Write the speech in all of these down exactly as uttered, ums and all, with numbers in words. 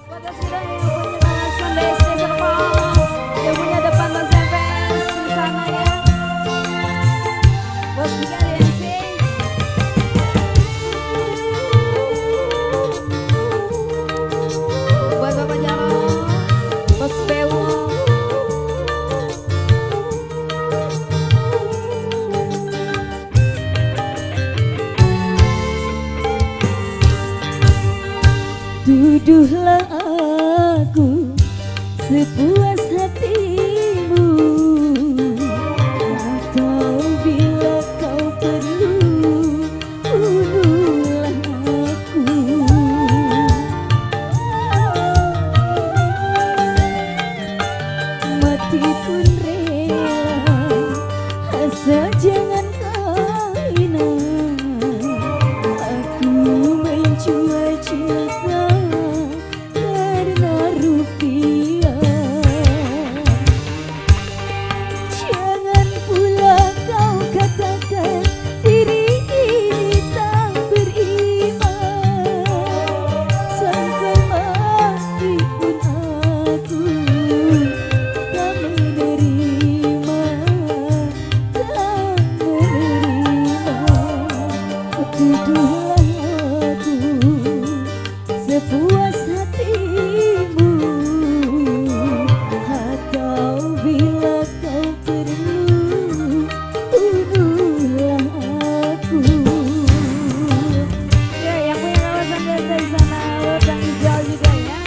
Buat sudah yang punya kawasan B S D Serpong, yang punya depan Los Angeles di sana ya. Bos juga D M C. Buat Bapak Jalo, Bos Bewo. Tuduhlah aku sepuas hatimu, atau bila kau perlu bunuhlah aku. Mati pun rela, asal jangan kau hina. Aku menjual cinta karena rupiah. Jangan pula kau katakan diri ini tak beriman. Sampai mati pun aku tak menerima, tak menerima. Tuduhlah aku sepuas hatimu, atau bila kau perlu bunuhlah aku. Ya, yang punya kawasan B S D di sana, dan hijau juga ya.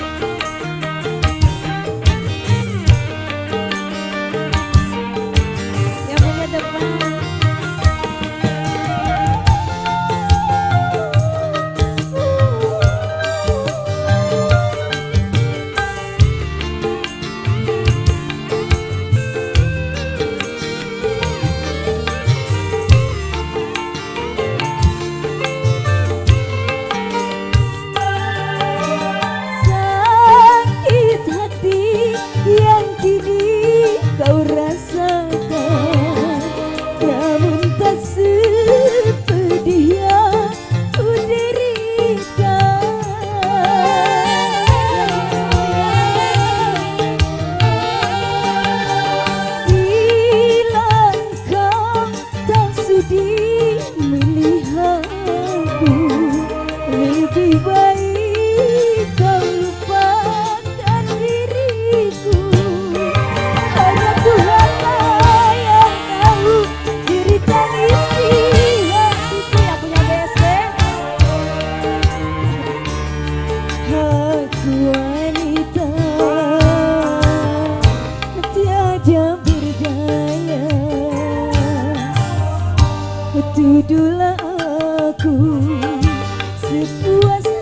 Yang punya depan. Sakit hati yang kini kau rasakan, namun tak sepedih yang ku derita. Bila kau tak sudi melihatku, lebih baik kau lupakan diriku. Hanya Tuhanlah yang tahu diri tangis di hatiku. Yang punya B S D. Aku wanita tiada berdaya. Tuduhlah aku sepuas